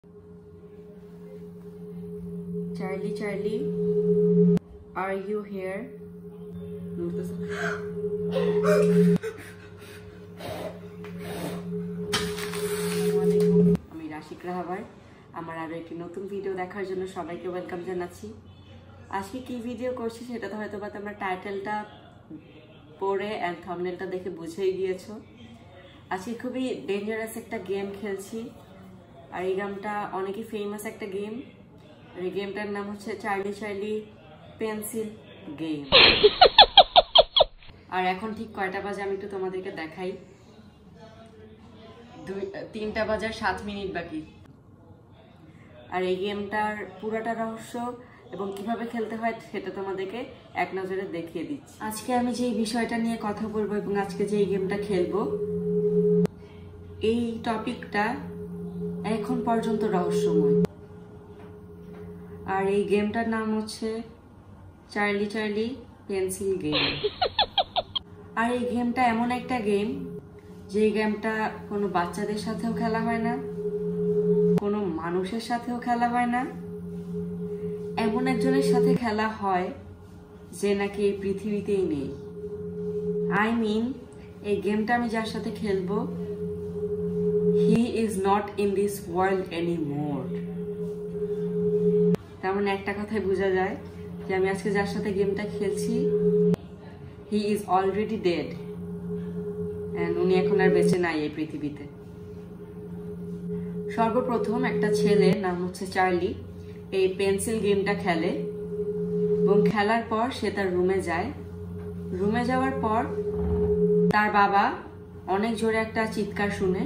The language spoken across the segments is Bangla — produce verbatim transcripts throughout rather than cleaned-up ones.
Charlie, Charlie, are you here? আমি রাশিক রাহাবার আমার আরো একটি নতুন ভিডিও দেখার জন্য সবাইকে ওয়েলকাম জানাচ্ছি। আজকে কি ভিডিও করছি সেটা তো হয়তো বা তোমরা টাইটেলটা পড়ে এন্ড থাম্বনেলটা দেখে বুঝেই গিয়েছো। আজকে খুবই ডেঞ্জারাস একটা গেম খেলছি, আর এই গেমটা অনেকই ফেমাস একটা গেম। আর এই গেমটার নাম হচ্ছে চার্লি চার্লি পেন্সিল গেম। আর এখন ঠিক কয়টা বাজে আমি একটু তোমাদেরকে দেখাই। দুই তিনটা বাজার সাত মিনিট বাকি। আর এই গেমটার পুরোটা রহস্য এবং কিভাবে খেলতে হয় সেটা তোমাদেরকে এক নজরে দেখিয়ে দিচ্ছি। আজকে আমি যে বিষয়টা নিয়ে কথা বলবো এবং আজকে যে এই গেমটা খেলবো, এই টপিকটা এখন পর্যন্ত রহস্যময়। আর এই গেমটার নাম হচ্ছে চার্লি চার্লি পেন্সিল গেম। আর এই গেমটা এমন একটা গেম যে গেমটা কোনো বাচ্চাদের সাথেও খেলা হয় না, কোনো মানুষের সাথেও খেলা হয় না, এমন একজনের সাথে খেলা হয় যে নাকি এই পৃথিবীতেই নেই। আই মিন এই গেমটা আমি যার সাথে খেলবো, he is not in this world anymore. তার মানে একটা কথাই বোঝা যায় যে আমি আজকে যার সাথে গেমটা খেলছি, he is already dead and উনি এখন আর বেঁচে নাই এই পৃথিবীতে। সর্বপ্রথম একটা ছেলের নাম হচ্ছে চার্লি এই পেন্সিল গেমটা খেলে এবং খেলার পর সে তার রুমে যায়। রুমে যাওয়ার পর তার বাবা অনেক জোরে একটা চিৎকার শুনে,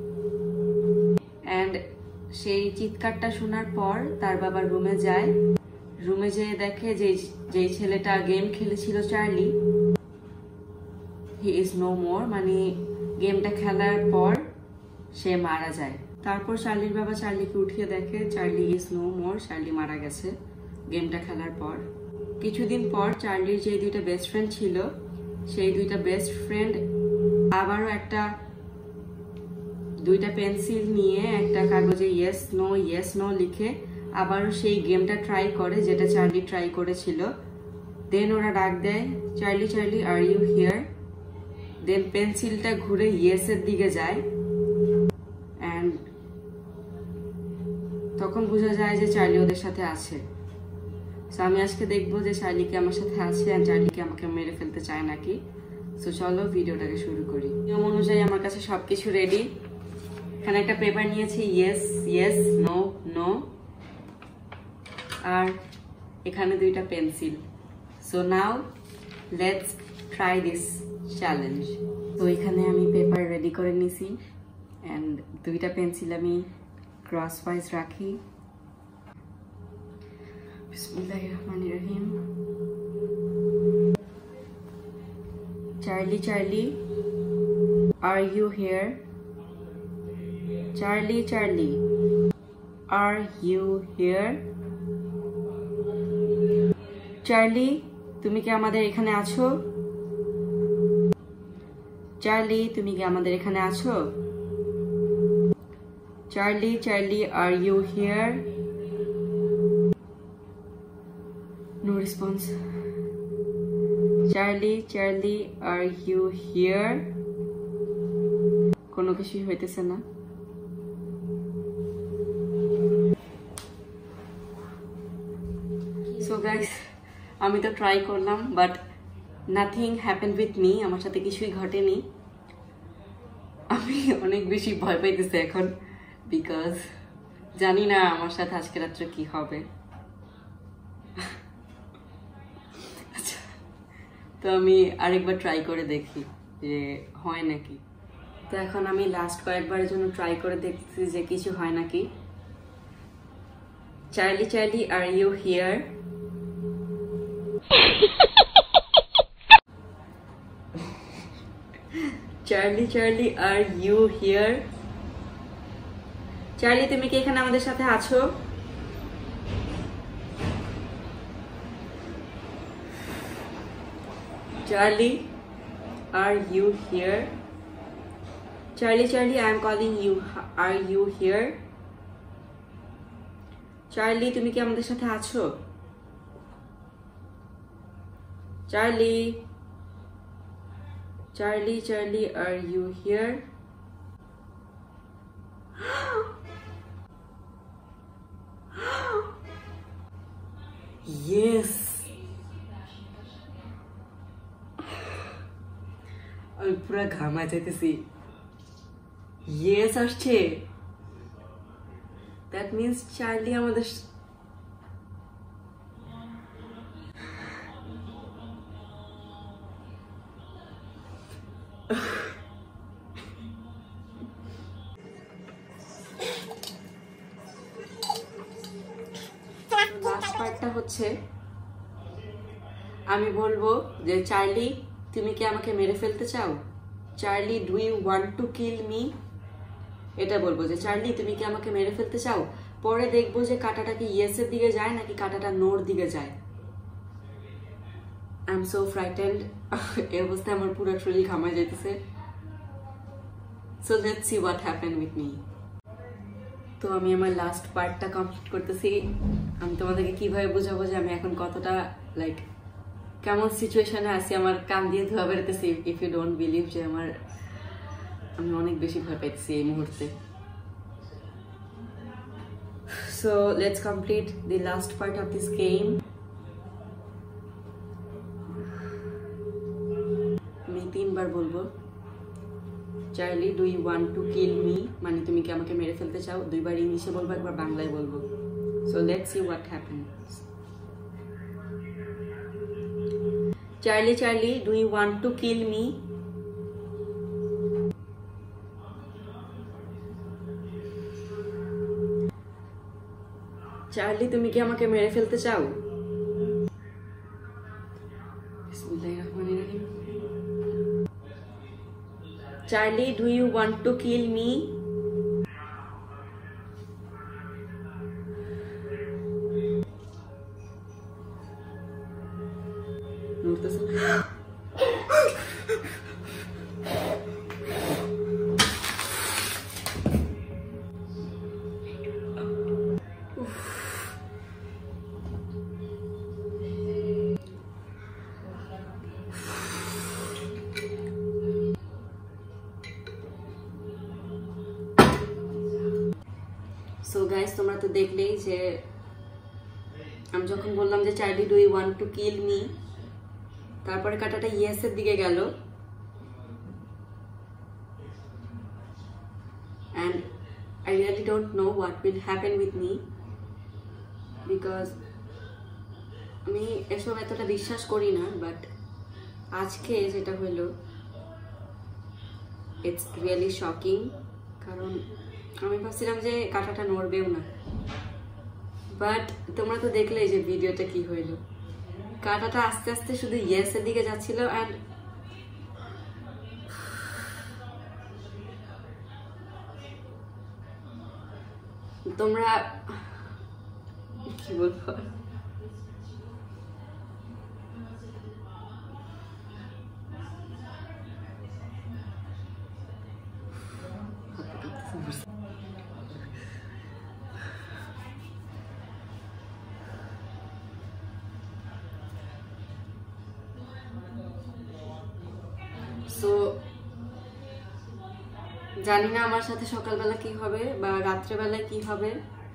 এন্ড সেই চিৎকারটা শোনার পর তার বাবা রুমে যায়। রুমে যেয়ে দেখে যে যেই ছেলেটা গেম খেলেছিল চার্লি, হি ইজ নো মোর, মানে গেমটা খেলার পর সে মারা যায়। তারপর চার্লির বাবা চার্লিকে উঠিয়ে দেখে Charlie is no more, Charlie মারা গেছে গেমটা খেলার পর। কিছুদিন পর চার্লির যে দুইটা বেস্ট ফ্রেন্ড ছিল, সেই দুইটা বেস্ট ফ্রেন্ড আবারও একটা দুইটা পেন্সিল নিয়ে একটা কাগজে ইয়েস নো ইয়েস নো লিখে আবারও সেই গেমটা ট্রাই করে যেটা চার্লি ট্রাই করেছিল। দেন ওরা ডাক দেয়, Charlie Charlie are you here. Then পেন্সিলটা ঘুরে ইয়েস এর দিকে যায় এন্ড তখন বোঝা যায় যে চার্লি ওদের সাথে আছে। সো আমি আজকে দেখবো যে চার্লি কি আমার সাথে আছে আর চার্লি কি আমাকে মেরে ফেলতে চায় নাকি। সো চলো ভিডিওটাকে শুরু করি। নিয়ম অনুযায়ী আমার কাছে সবকিছু রেডি। এখানে একটা পেপার নিয়েছি, ইয়েস ইয়েস নো নো, আর এখানে দুইটা pencil. So now let's try this challenge. তো এখানে আমি পেপার রেডি করে নিছি এন্ড দুইটা পেন্সিল আমি ক্রস ওয়াইজ রাখি। বিসমিল্লাহির রহমানির রহিম। Charlie Charlie are you here? Charlie Charlie are you here? Charlie তুমি কি আমাদের এখানে আছো? চার্লি তুমি কি আমাদের এখানে আছো? Charlie Charlie are you here? No response. Charlie Charlie are you here? কোনো কিছুই হইতেছে না। সো গাইস, আমি তো ট্রাই করলাম but nothing happen with me, আমার সাথে কিছুই ঘটেনি। আমি অনেক বেশি ভয় পাইতেছি এখন, বিকজ জানি না আমার সাথে আজকে রাত্রে কি হবে। আচ্ছা, তো আমি আরেকবার ট্রাই করে দেখি যে হয় নাকি। তো এখন আমি লাস্ট কয়েকবারের জন্য ট্রাই করে দেখছি যে কিছু হয় নাকি। Charlie Charlie are you here? Charlie Charlie are you here? Charlie তুমি কি এখানে আমাদের সাথে আছো? Charlie are you here? Charlie Charlie I am calling you, are you here? Charlie, তুমি কি আমাদের সাথে আছো? Charlie, Charlie, Charlie, are you here? Yes, আমি পুরা ঘামা যাইতেছি। ইয়েস আসছে, দ্যাট মিনস চার্লি আমাদের লাস্ট পার্টটা হচ্ছে আমি বলবো যে চার্লি, তুমি কি আমাকে মেরে ফেলতে চাও? Charlie, do you want to kill me? এটা বলবো যে চার্লি, তুমি কি আমাকে মেরে ফেলতে চাও। পরে দেখবো যে কাঁটাটা কি ইয়েসের দিকে যায় নাকি কাঁটাটা নোর দিকে যায়। I am so frightened. এই অবস্থায় আমার পুরো শরীর ঘামায় যাইতেছে। So let's see what happen with me. তো আমি আমার লাস্ট পার্টটা কমপ্লিট করতেছি। আমি তোমাদেরকে কিভাবে বোঝাবো যে আমি এখন কতটা লাইক কেমন সিচুয়েশনে আছি। আমার কান দিয়ে ধোয়া বেরোতেছি। ইফ ইউ ডোন্ট বিলিভ যে আমার আমি অনেক বেশি ভয় পাইছি এই মুহূর্তে। So let's complete the last part of this game. আমি তিনবার বলবো Charlie, do you want to kill me, মানে তুমি কি আমাকে মেরে ফেলতে চাও। দুইবার ইংলিশে বলবো, একবার বাংলায় বলবো। So let's see what happens. Charlie, Charlie, do you want to kill me? Charlie, তুমি কি আমাকে মেরে ফেলতে চাও? Charlie, do you want to kill me? So guys, তোমরা তো দেখলেই যে আমি যখন বললাম যে Charlie, do you want to kill me, তারপরে কাঁটাটা ইয়েস এর দিকে গেল। and I really don't know what will happen with me because আমি এসব এতটা বিশ্বাস করি না, বাট আজকে যেটা হইলো ইটস রিয়েলি শকিং। কারণ আমি ভাবছিলাম যে কাঁটাটা নড়বেও না, বাট তোমরা তো দেখলে যে ভিডিওটা কি হইলো। কাঁটাটা আস্তে আস্তে শুধু ইয়েস এর দিকে যাচ্ছিল। অ্যান্ড তোমরা কি বলবো, সো জানি না আমার সাথে সকালবেলা কি হবে বা রাত্রেবেলা কি হবে।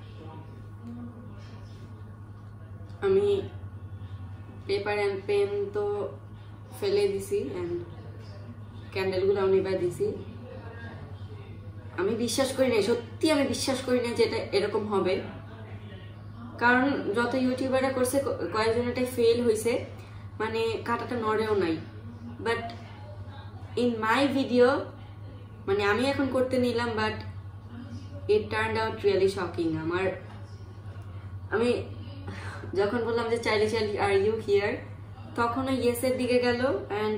আমি পেপার অ্যান্ড পেন তো ফেলে দিছি, অ্যান্ড ক্যান্ডেলগুলো নিভাই দিছি। আমি বিশ্বাস করি না, সত্যি আমি বিশ্বাস করি না যে এটা এরকম হবে। কারণ যত ইউটিউবাররা করছে কয়েকজন এটা ফেল হয়েছে, মানে কাঁটাটা নড়েও নাই। বাট ইন মাই ভিডিও, মানে আমি এখন করতে নিলাম, but it turned out really shocking. আমার আমি যখন বললাম যে Charlie, Charlie, are you here, তখনও ইয়েসের দিকে গেল। অ্যান্ড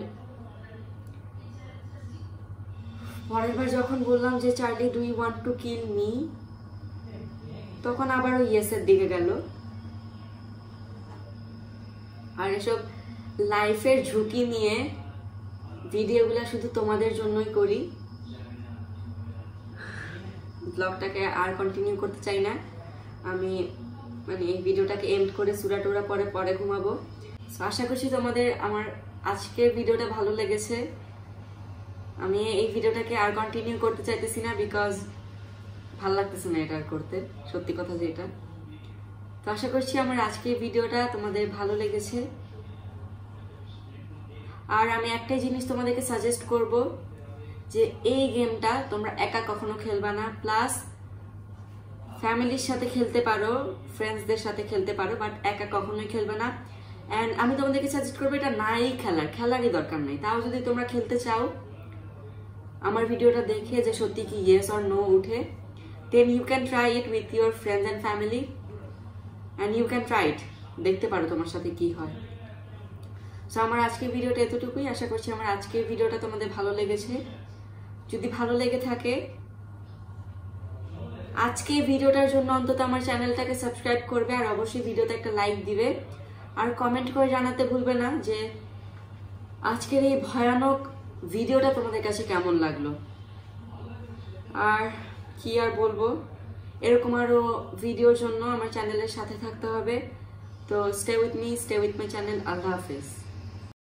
পরের বার যখন বললাম যে Charlie, do you want to kill me, তখন আবারও ইয়েসের দিকে গেল। আর এসব লাইফের ঝুঁকি নিয়ে ভিডিওগুলো শুধু তোমাদের জন্যই করি। ব্লগটাকে আর কন্টিনিউ করতে চাই না। আমি মানে এই ভিডিওটাকে এন্ড করে সুরা টুরা পরে পরে ঘুমাবো। সো আশা করছি তোমাদের আমার আজকের ভিডিওটা ভালো লেগেছে। আমি এই ভিডিওটাকে আর কন্টিনিউ করতে চাইতেছি না, বিকজ ভালো লাগতেছে না এটা আর করতে, সত্যি কথা যেটা। তো আশা করছি আমার আজকের ভিডিওটা তোমাদের ভালো লেগেছে। আর আমি একটাই জিনিস তোমাদেরকে সাজেস্ট করব যে এই গেমটা তোমরা একা কখনো খেলবা না, প্লাস ফ্যামিলির সাথে খেলতে পারো, ফ্রেন্ডসদের সাথে খেলতে পারো, বাট একা কখনোই খেলবে না। অ্যান্ড আমি তোমাদেরকে সাজেস্ট করবো এটা নাই খেলার, খেলারই দরকার নেই। তাও যদি তোমরা খেলতে চাও আমার ভিডিওটা দেখে যে সত্যি কি ইয়েস অর নো উঠে, then you can try it with your friends and family and you can try it, দেখতে পারো তোমার সাথে কি হয়। সো আমার আজকের ভিডিওটা এতটুকুই। আশা করছি আমার আজকের ভিডিওটা তোমাদের ভালো লেগেছে। যদি ভালো লেগে থাকে আজকে ভিডিওটার জন্য অন্তত আমার চ্যানেলটাকে সাবস্ক্রাইব করবে, আর অবশ্যই ভিডিওতে একটা লাইক দিবে, আর কমেন্ট করে জানাতে ভুলবে না যে আজকের এই ভয়ানক ভিডিওটা তোমাদের কাছে কেমন লাগলো। আর কি আর বলবো, এরকম আরো ভিডিওর জন্য আমার চ্যানেলের সাথে থাকতে হবে। তো stay with me, stay with my channel. আল্লাহ হাফেজ।